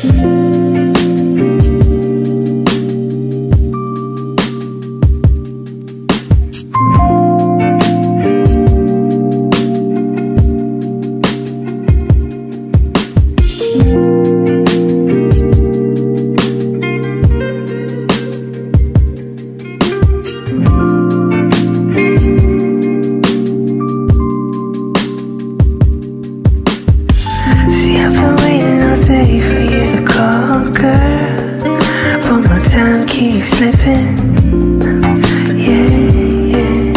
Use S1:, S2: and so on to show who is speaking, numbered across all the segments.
S1: See, I've been waiting all day for you to call, girl, but my time keeps slipping. Yeah, yeah.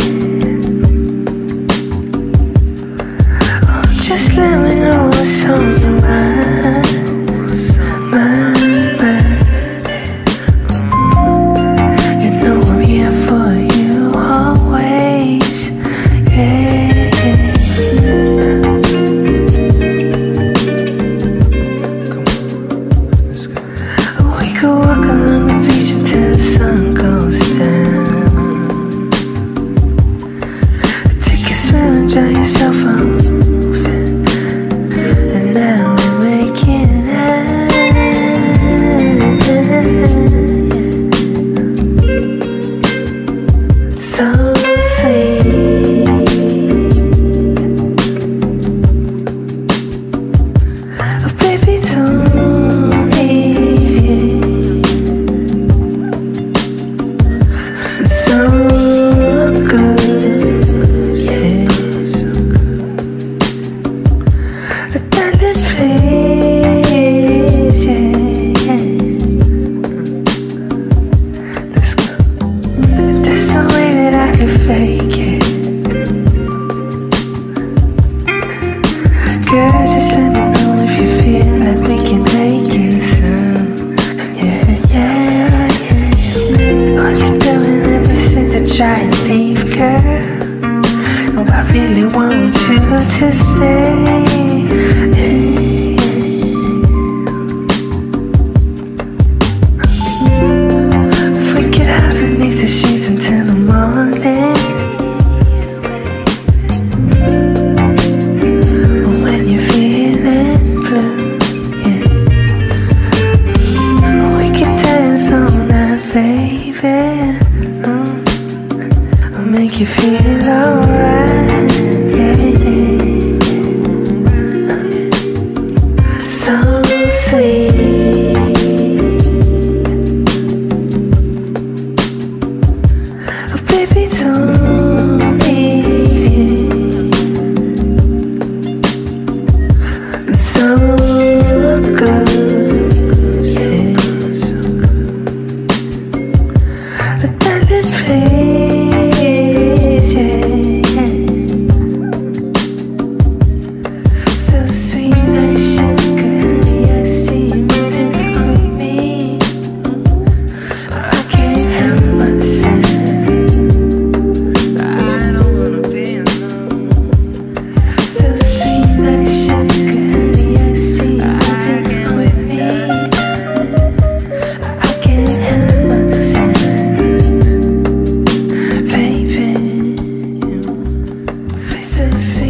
S1: Oh, just let me know what's on your mind, mind. You know I'm here for you always. Yeah, yeah. We could walk along the beach until the sun goes down. Take a swim and dry yourself off. And now we're making out. So sweet. Oh baby, don't leave. So good, yeah. Darling, please, yeah. Let's go. There's no way that I can fake it. Girl, just let me know if you feel like we can make it through. Yeah, yeah, yeah. Are you doing everything to try and leave, girl? No, I really want you to stay. Yeah, yeah. If we could hide beneath the sheets until the morning. When you're feeling blue, yeah. We could dance all night, baby. I'll make you feel alright, yeah, yeah. So sweet. Oh baby, don't leave. So good, yeah. Darling, please, yeah. So sweet like sugar, yes, steaming on me. I can't help myself. I don't wanna be alone. So sweet like sugar, yes, steaming with me. I can't help myself. Baby, so sweet.